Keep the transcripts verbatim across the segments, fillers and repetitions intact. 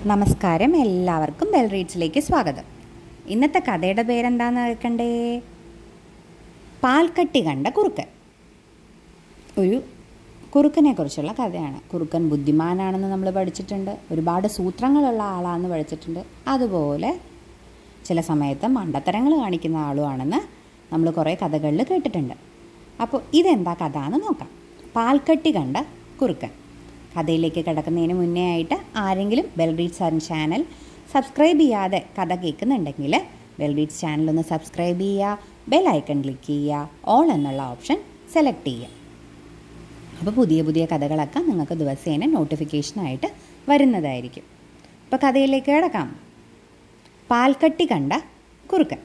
നമസ്കാരം, എല്ലാവർക്കും ബെൽ റീഡ്സിലേക്ക് സ്വാഗതം. ഇന്നത്തെ കഥയുടെ പേരെന്താണെന്ന് കേൾക്കണ്ടേ? പാൽക്കട്ടി കണ്ട കുറുക്കൻ. ഒരു കുറുക്കനെ കുറിച്ചുള്ള കഥയാണ്. കുറുക്കൻ ബുദ്ധിമാനാണെന്ന് നമ്മൾ പഠിച്ചിട്ടുണ്ട്, ഒരുപാട് സൂത്രങ്ങളുള്ള ആളാണെന്ന് പഠിച്ചിട്ടുണ്ട്. അതുപോലെ ചില സമയത്ത് മണ്ടത്തരങ്ങൾ കാണിക്കുന്ന ആളുമാണെന്ന് നമ്മൾ കുറേ കഥകളിൽ കേട്ടിട്ടുണ്ട്. അപ്പോൾ ഇതെന്താ കഥ എന്ന് നോക്കാം. പാൽക്കട്ടി കണ്ട കുറുക്കൻ. കഥയിലേക്ക് കിടക്കുന്നതിന് മുന്നേ ആയിട്ട് ആരെങ്കിലും bell reads and channel subscribe ചെയ്യാതെ കഥ കേൾക്കുന്നുണ്ടെങ്കിൽ ബെൽ റീഡ്സ് ചാനൽ ഒന്ന് സബ്സ്ക്രൈബ് ചെയ്യുക, ബെൽ ഐക്കൺ ക്ലിക്ക് ചെയ്യുക, ഓൾ എന്നുള്ള ഓപ്ഷൻ സെലക്ട് ചെയ്യുക. അപ്പോൾ പുതിയ പുതിയ കഥകളൊക്കെ നിങ്ങൾക്ക് ദിവസേന നോട്ടിഫിക്കേഷനായിട്ട് വരുന്നതായിരിക്കും. അപ്പോൾ കഥയിലേക്ക് കിടക്കാം. പാൽക്കട്ടി കണ്ട കുറുക്കൻ.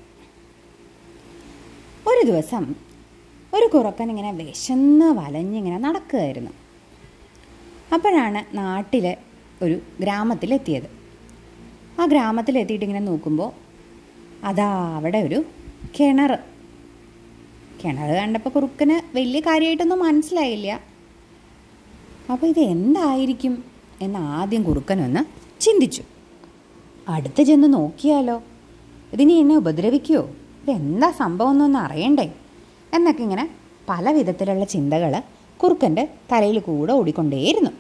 ഒരു ദിവസം ഒരു കുറുക്കൻ ഇങ്ങനെ വിശന്ന് വലഞ്ഞിങ്ങനെ നടക്കുകയായിരുന്നു. അപ്പോഴാണ് നാട്ടിൽ ഒരു ഗ്രാമത്തിലെത്തിയത്. ആ ഗ്രാമത്തിലെത്തിയിട്ട് ഇങ്ങനെ നോക്കുമ്പോൾ അതാ അവിടെ ഒരു കിണർ. കിണർ കണ്ടപ്പോൾ കുറുക്കന് വലിയ കാര്യമായിട്ടൊന്നും മനസ്സിലായില്ല. അപ്പോൾ ഇത് എന്തായിരിക്കും എന്ന് ആദ്യം കുറുക്കനൊന്ന് ചിന്തിച്ചു. അടുത്ത് ചെന്ന് നോക്കിയാലോ, ഇതിനി എന്നെ ഉപദ്രവിക്കുമോ, ഇതെന്താ സംഭവം എന്നൊന്നും അറിയണ്ടേ എന്നൊക്കെ ഇങ്ങനെ പല വിധത്തിലുള്ള ചിന്തകൾ കുറുക്കൻ്റെ തലയിൽ കൂടെ ഓടിക്കൊണ്ടേയിരുന്നു.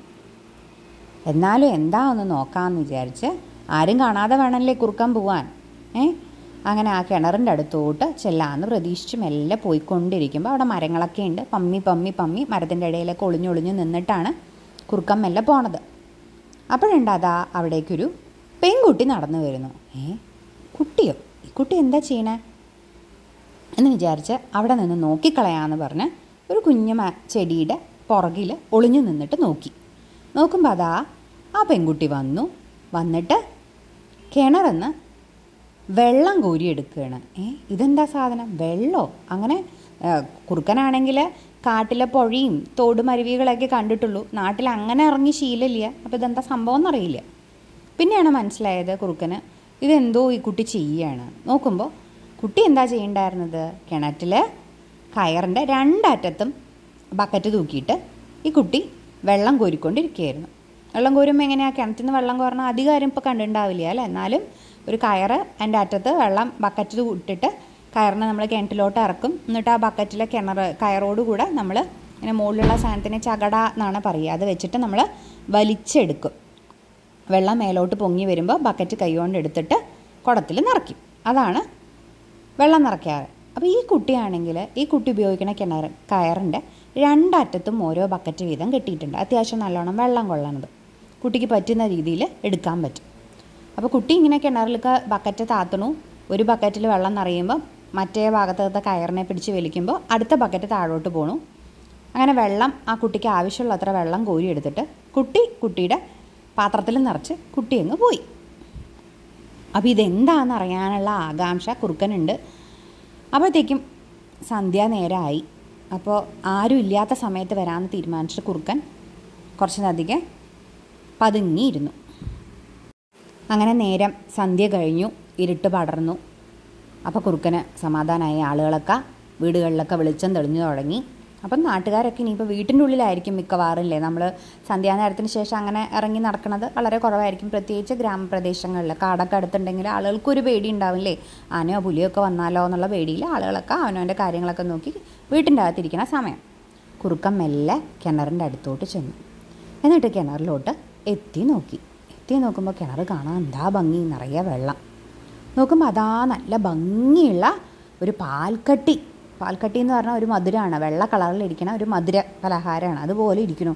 എന്നാലും എന്താ ഒന്ന് നോക്കാമെന്ന് വിചാരിച്ച് ആരും കാണാതെ വേണമല്ലേ കുറുക്കൻ പോവാൻ. ഏ അങ്ങനെ ആ കിണറിൻ്റെ അടുത്തോട്ട് ചെല്ലാമെന്ന് പ്രതീക്ഷിച്ച് മെല്ലെ പോയിക്കൊണ്ടിരിക്കുമ്പോൾ അവിടെ മരങ്ങളൊക്കെ ഉണ്ട്. പമ്മി പമ്മി പമ്മി മരത്തിൻ്റെ ഇടയിലൊക്കെ ഒളിഞ്ഞൊളിഞ്ഞ് നിന്നിട്ടാണ് കുറുക്കൻ മെല്ലെ പോണത്. അപ്പോഴുണ്ട് അതാ അവിടേക്കൊരു പെൺകുട്ടി നടന്നു വരുന്നു. ഏ കുട്ടിയോ, ഈ കുട്ടി എന്താ ചെയ്യണേ എന്ന് വിചാരിച്ച് അവിടെ നിന്ന് നോക്കിക്കളയാമെന്ന് പറഞ്ഞ് ഒരു കുഞ്ഞു ചെടിയുടെ പുറകിൽ ഒളിഞ്ഞു നിന്നിട്ട് നോക്കി. നോക്കുമ്പോൾ അതാ ആ പെൺകുട്ടി വന്നു. വന്നിട്ട് കിണറിന്ന് വെള്ളം കോരിയെടുക്കുകയാണ്. ഏ ഇതെന്താ സാധനം, വെള്ളമോ? അങ്ങനെ കുറുക്കനാണെങ്കിൽ കാട്ടിലെ പുഴയും തോടുമരുവികളൊക്കെ കണ്ടിട്ടുള്ളൂ, നാട്ടിൽ അങ്ങനെ ഇറങ്ങി ശീലമില്ല. അപ്പോൾ ഇതെന്താ സംഭവം എന്നറിയില്ല. പിന്നെയാണ് മനസ്സിലായത് കുറുക്കന് ഇതെന്തോ ഈ കുട്ടി ചെയ്യുകയാണ്. നോക്കുമ്പോൾ കുട്ടി എന്താ ചെയ്യണ്ടായിരുന്നത്, കിണറ്റിൽ കയറിൻ്റെ രണ്ടറ്റത്തും ബക്കറ്റ് തൂക്കിയിട്ട് ഈ കുട്ടി വെള്ളം കോരിക്കൊണ്ടിരിക്കുകയായിരുന്നു. വെള്ളം കോരുമ്പോൾ എങ്ങനെയാണ്, കിണറ്റിൽ നിന്ന് വെള്ളം കോരണം അധികാരം ഇപ്പോൾ കണ്ടിട്ടുണ്ടാവില്ല അല്ലേ. എന്നാലും ഒരു കയറ് അതിൻ്റെ അറ്റത്ത് വെള്ളം ബക്കറ്റ് ഇട്ടിട്ട് കയറിനെ നമ്മൾ കിണറ്റിലോട്ട് ഇറക്കും. എന്നിട്ട് ആ ബക്കറ്റിലെ കിണർ കയറോട് കൂടെ നമ്മൾ ഇങ്ങനെ മുകളിലുള്ള സാധനത്തിന് ചകട എന്നാണ് പറയുക, അത് വെച്ചിട്ട് നമ്മൾ വലിച്ചെടുക്കും. വെള്ളം മേലോട്ട് പൊങ്ങി വരുമ്പോൾ ബക്കറ്റ് കൈകൊണ്ട് എടുത്തിട്ട് കുടത്തിൽ നിറയ്ക്കും. അതാണ് വെള്ളം നിറയ്ക്കാറ്. അപ്പോൾ ഈ കുട്ടിയാണെങ്കിൽ ഈ കുട്ടി ഉപയോഗിക്കുന്ന കിണർ കയറിൻ്റെ രണ്ടറ്റത്തും ഓരോ ബക്കറ്റ് വീതം കെട്ടിയിട്ടുണ്ട്. അത്യാവശ്യം നല്ലോണം വെള്ളം കൊള്ളണത് കുട്ടിക്ക് പറ്റുന്ന രീതിയിൽ എടുക്കാൻ പറ്റും. അപ്പോൾ കുട്ടി ഇങ്ങനെ കിണറിലൊക്കെ ബക്കറ്റ് താത്തണു. ഒരു ബക്കറ്റിൽ വെള്ളം നിറയുമ്പോൾ മറ്റേ ഭാഗത്തെ കയറിനെ പിടിച്ച് വലിക്കുമ്പോൾ അടുത്ത ബക്കറ്റ് താഴോട്ട് പോകണു. അങ്ങനെ വെള്ളം ആ കുട്ടിക്ക് ആവശ്യമുള്ള അത്ര വെള്ളം കോരി എടുത്തിട്ട് കുട്ടി കുട്ടിയുടെ പാത്രത്തിൽ നിറച്ച് കുട്ടി അങ്ങ് പോയി. അപ്പോൾ ഇതെന്താണെന്ന് അറിയാനുള്ള ആകാംക്ഷ കുറുക്കനുണ്ട്. അപ്പോഴത്തേക്കും സന്ധ്യാനേരമായി. അപ്പോൾ ആരും ഇല്ലാത്ത സമയത്ത് വരാമെന്ന് തീരുമാനിച്ചിട്ട് കുറുക്കൻ കുറച്ചധികം പതുങ്ങിയിരുന്നു. അങ്ങനെ നേരം സന്ധ്യ കഴിഞ്ഞു, ഇരുട്ട് പടർന്നു. അപ്പോൾ കുറുക്കന് സമാധാനമായി. ആളുകളൊക്കെ വീടുകളിലൊക്കെ വെളിച്ചം തെളിഞ്ഞു തുടങ്ങി. അപ്പം നാട്ടുകാരൊക്കെ ഇനിയിപ്പോൾ വീട്ടിൻ്റെ ഉള്ളിലായിരിക്കും മിക്കവാറും അല്ലേ. നമ്മൾ സന്ധ്യാനേരത്തിന് ശേഷം അങ്ങനെ ഇറങ്ങി നടക്കുന്നത് വളരെ കുറവായിരിക്കും, പ്രത്യേകിച്ച് ഗ്രാമപ്രദേശങ്ങളിൽ. കാടൊക്കെ അടുത്തുണ്ടെങ്കിൽ ആളുകൾക്കൊരു പേടി ഉണ്ടാവില്ലേ, ആനയോ പുലിയൊക്കെ വന്നാലോ എന്നുള്ള പേടിയിൽ ആളുകളൊക്കെ അവനവൻ്റെ കാര്യങ്ങളൊക്കെ നോക്കി വീട്ടിൻ്റെ അകത്തിരിക്കുന്ന സമയം കുറുക്കൻ മെല്ലെ കിണറിൻ്റെ അടുത്തോട്ട് ചെന്നു. എന്നിട്ട് കിണറിലോട്ട് എത്തി നോക്കി. എത്തി നോക്കുമ്പോൾ കിണർ കാണാൻ എന്താ ഭംഗി, നിറയെ വെള്ളം. നോക്കുമ്പോൾ അതാ നല്ല ഭംഗിയുള്ള ഒരു പാൽക്കട്ടി. പാൽക്കട്ടി എന്ന് പറഞ്ഞാൽ ഒരു മധുരമാണ്, വെള്ള കളറിലിരിക്കണ ഒരു മധുര പലഹാരമാണ്, അതുപോലെ ഇരിക്കുന്നു.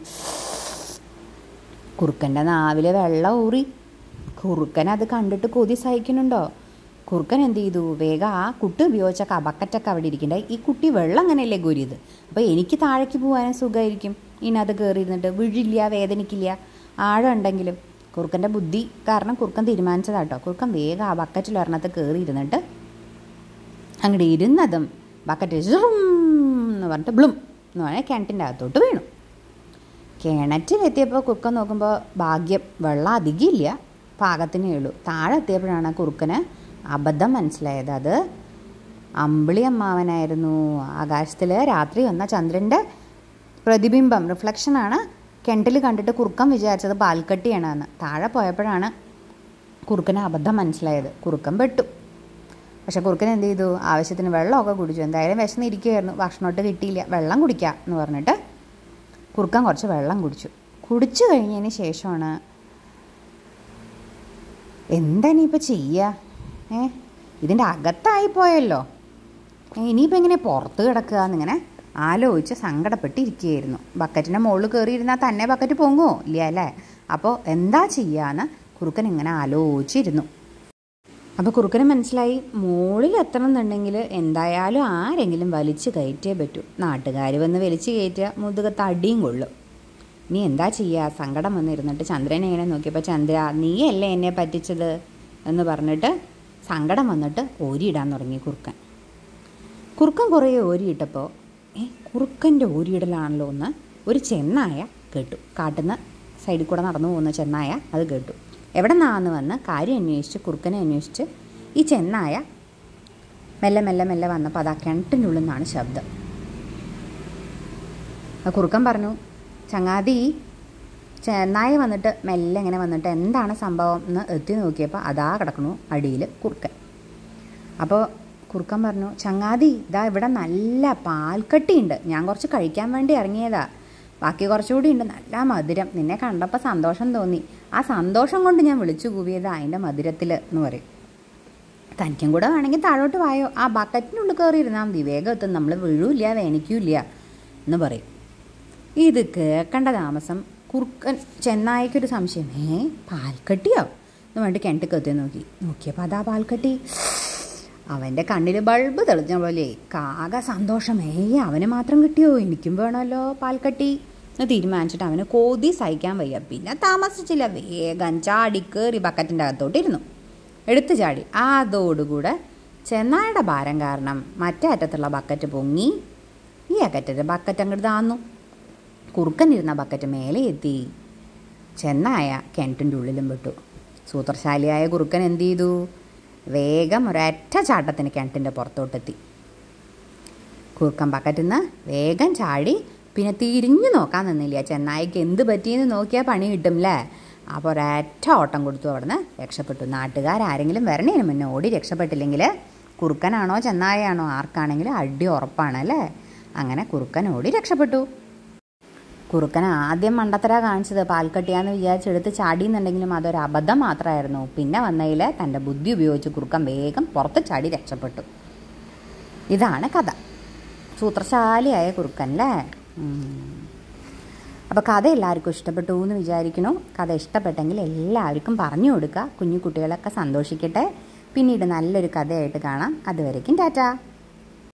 കുറുക്കൻ്റെ നാവിൽ വെള്ളം ഊറി. കുറുക്കൻ അത് കണ്ടിട്ട് കൊതി സഹിക്കുന്നുണ്ടോ? കുറുക്കൻ എന്ത് ചെയ്തു, വേഗം ആ കുട്ടി ഉപയോഗിച്ച ബക്കറ്റൊക്കെ അവിടെ ഇരിക്കണ്ടേ. ഈ കുട്ടി വെള്ളം അങ്ങനെയല്ലേ കോരിയത്, അപ്പോൾ എനിക്ക് താഴേക്ക് പോകാനും സുഖമായിരിക്കും. ഇതിനകത്ത് കയറി ഇരുന്നിട്ട് വീഴില്ല, വേദനിക്കില്ല, ആഴം ഉണ്ടെങ്കിലും. കുറുക്കൻ്റെ ബുദ്ധി കാരണം കുറുക്കൻ തീരുമാനിച്ചതാട്ടോ. കുറുക്കൻ വേഗം ആ ബക്കറ്റിൽ ഒരെണ്ണത്ത് കയറി ഇരുന്നിട്ട് അങ്ങോട്ട് ഇരുന്നതും ബക്കറ്റ് എന്ന് പറഞ്ഞിട്ട് ബ്ലും എന്ന് പറഞ്ഞാൽ കിണറ്റിൻ്റെ അകത്തോട്ട് വീണു. കിണറ്റിലെത്തിയപ്പോൾ കുറുക്കൻ നോക്കുമ്പോൾ ഭാഗ്യം, വെള്ളം അധികമില്ല, പാകത്തിനേ ഉള്ളൂ. താഴെ എത്തിയപ്പോഴാണ് കുറുക്കന് അബദ്ധം മനസ്സിലായത്. അത് അമ്പിളി അമ്മാവനായിരുന്നു. ആകാശത്തിൽ രാത്രി വന്ന ചന്ദ്രൻ്റെ പ്രതിബിംബം, റിഫ്ലക്ഷനാണ് കിണറ്റിൽ കണ്ടിട്ട് കുറുക്കൻ വിചാരിച്ചത് പാൽക്കട്ടിയാണെന്ന്. താഴെ പോയപ്പോഴാണ് കുറുക്കന് അബദ്ധം മനസ്സിലായത്. കുറുക്കൻ പെട്ടു. പക്ഷെ കുറുക്കൻ എന്ത് ചെയ്തു? ആവശ്യത്തിന് വെള്ളമൊക്കെ കുടിച്ചു. എന്തായാലും വിശന്നിരിക്കുമായിരുന്നു, ഭക്ഷണമൊട്ട് കിട്ടിയില്ല, വെള്ളം കുടിക്കാം എന്ന് പറഞ്ഞിട്ട് കുറുക്കൻ കുറച്ച് വെള്ളം കുടിച്ചു. കുടിച്ചു കഴിഞ്ഞതിന് ശേഷമാണ് എന്താ ഇനിയിപ്പോൾ ചെയ്യുക? ഏ ഇതിൻ്റെ അകത്തായിപ്പോയല്ലോ, ഇനിയിപ്പോൾ എങ്ങനെ പുറത്ത് കിടക്കുക എന്നിങ്ങനെ ആലോചിച്ച് സങ്കടപ്പെട്ടിരിക്കുകയായിരുന്നു. ബക്കറ്റിൻ്റെ മുകളിൽ കയറിയിരുന്നാൽ തന്നെ ബക്കറ്റ് പൊങ്ങുമോ? ഇല്ല അല്ലേ? അപ്പോൾ എന്താ ചെയ്യുകയെന്ന് കുറുക്കൻ ഇങ്ങനെ ആലോചിച്ചിരുന്നു. അപ്പോൾ കുറുക്കന് മനസ്സിലായി, മുകളിൽ എത്തണം എന്നുണ്ടെങ്കിൽ എന്തായാലും ആരെങ്കിലും വലിച്ചു കയറ്റിയേ പറ്റൂ. നാട്ടുകാർ വന്ന് വലിച്ചു കയറ്റുക, മുതുകത്ത് അടിയും കൊള്ളും. നീ എന്താ ചെയ്യുക? സങ്കടം വന്നിരുന്നിട്ട് ചന്ദ്രനെ ഇങ്ങനെ നോക്കിയപ്പോൾ, ചന്ദ്ര നീയല്ലേ എന്നെ പറ്റിച്ചത് എന്ന് പറഞ്ഞിട്ട് സങ്കടം വന്നിട്ട് ഓരിയിടാൻ തുടങ്ങി കുറുക്കൻ. കുറുക്കൻ കുറേ ഓരിയിട്ടപ്പോൾ ഏ കുറുക്കൻ്റെ ഓരിയിടലാണല്ലോ എന്ന് ഒരു ചെന്നായ കേട്ടു. കാട്ടുന്ന സൈഡിൽ കൂടെ നടന്നു പോകുന്ന ചെന്നായ അത് കേട്ടു. എവിടെ നിന്നാന്ന് വന്ന് കാര്യം അന്വേഷിച്ച് കുറുക്കനെ അന്വേഷിച്ച് ഈ ചെന്നായ മെല്ലെ മെല്ലെ മെല്ലെ വന്നപ്പോൾ അത് ആ കിണറ്റിൻ്റെ ഉള്ളിൽ നിന്നാണ് ശബ്ദം. ആ കുറുക്കൻ പറഞ്ഞു, ചങ്ങാതി, ചെന്നായ വന്നിട്ട് മെല്ലെ ഇങ്ങനെ വന്നിട്ട് എന്താണ് സംഭവം എന്ന് എത്തി നോക്കിയപ്പോൾ അതാ കിടക്കണു അടിയിൽ കുറുക്കൻ. അപ്പോൾ കുറുക്കൻ പറഞ്ഞു, ചങ്ങാതി ഇതാ ഇവിടെ നല്ല പാൽക്കട്ടിയുണ്ട്, ഞാൻ കുറച്ച് കഴിക്കാൻ വേണ്ടി ഇറങ്ങിയതാ, ബാക്കി കുറച്ചുകൂടി ഉണ്ട്, നല്ല മധുരം, നിന്നെ കണ്ടപ്പോൾ സന്തോഷം തോന്നി, ആ സന്തോഷം കൊണ്ട് ഞാൻ വിളിച്ചു കൂവിയത് അതിൻ്റെ മധുരത്തിൽ എന്ന് പറയും. തനിക്കും കൂടെ വേണമെങ്കിൽ താഴോട്ട് വായോ, ആ ബക്കറ്റിനുള്ളിൽ കയറി ഇരുന്നാൽ മതി, വേഗം എത്തും, നമ്മൾ വീഴൂല്ല വേനിക്കൂല്ല എന്ന് പറയും. ഇത് കേൾക്കേണ്ട താമസം കുറുക്കൻ ചെന്നായിക്കൊരു സംശയം, ഏ പാൽക്കട്ടിയോ എന്ന് വേണ്ടി കിണറ്റ് കത്തി നോക്കി നോക്കിയപ്പോൾ അതാ പാൽക്കട്ടി. അവൻ്റെ കണ്ണിൽ ബൾബ് തെളിഞ്ഞ പോലെ കാക സന്തോഷം, ഏയ് അവന് മാത്രം കിട്ടിയോ, എനിക്കും വേണമല്ലോ പാൽക്കട്ടി എന്ന് തീരുമാനിച്ചിട്ട് അവന് കൊതി സഹിക്കാൻ വയ്യ. പിന്നെ താമസിച്ചില്ല, വേഗം ചാടി കയറി ബക്കറ്റിൻ്റെ അകത്തോട്ടിരുന്നു. എടുത്തു ചാടി. അതോടുകൂടെ ചെന്നായുടെ ഭാരം കാരണം മറ്റേ അറ്റത്തുള്ള ബക്കറ്റ് പൊങ്ങി, ഈ അക്കറ്റത്തെ ബക്കറ്റ് അങ്ങോട്ട് താന്നു. കുറുക്കനിരുന്ന ബക്കറ്റ് മേലെ എത്തി. ചെന്നായ കിണറ്റിൻ്റെ ഉള്ളിലും പെട്ടു. സൂത്രശാലിയായ കുറുക്കൻ എന്ത് ചെയ്തു? വേഗം ഒരൊറ്റ ചാട്ടത്തിന് കിണറ്റിൻ്റെ പുറത്തോട്ടെത്തി. കുറുക്കൻ ബക്കറ്റിൽ നിന്ന് വേഗം ചാടി. പിന്നെ തിരിഞ്ഞു നോക്കാൻ നിന്നില്ല. ചെന്നായിക്ക് എന്ത് പറ്റിയെന്ന് നോക്കിയാൽ പണി കിട്ടും അല്ലേ? അപ്പോൾ ഒരൊറ്റ ഓട്ടം കൊടുത്തു, അവിടെ നിന്ന് രക്ഷപ്പെട്ടു. നാട്ടുകാരെങ്കിലും വരണേന് മുന്നേ ഓടി രക്ഷപ്പെട്ടില്ലെങ്കിൽ കുറുക്കനാണോ ചെന്നായാണോ ആർക്കാണെങ്കിലും അടി ഉറപ്പാണ് അല്ലേ? അങ്ങനെ കുറുക്കൻ ഓടി രക്ഷപ്പെട്ടു. കുറുക്കൻ ആദ്യം മണ്ടത്തര കാണിച്ചത് പാൽക്കട്ടിയാന്ന് വിചാരിച്ചെടുത്ത് ചാടിയെന്നുണ്ടെങ്കിലും അതൊരു അബദ്ധം മാത്രമായിരുന്നു. പിന്നെ വന്നതിൽ തൻ്റെ ബുദ്ധി ഉപയോഗിച്ച് കുറുക്കൻ വേഗം പുറത്ത് ചാടി രക്ഷപ്പെട്ടു. ഇതാണ് കഥ. സൂത്രശാലിയായ കുറുക്കൻ അല്ലേ? അപ്പോൾ കഥ എല്ലാവർക്കും ഇഷ്ടപ്പെട്ടു എന്ന് വിചാരിക്കുന്നു. കഥ ഇഷ്ടപ്പെട്ടെങ്കിൽ എല്ലാവർക്കും പറഞ്ഞു കൊടുക്കുക. കുഞ്ഞു കുട്ടികളൊക്കെ സന്തോഷിക്കട്ടെ. പിന്നീട് നല്ലൊരു കഥയായിട്ട് കാണാം. അതുവരേക്കും ടാറ്റാ.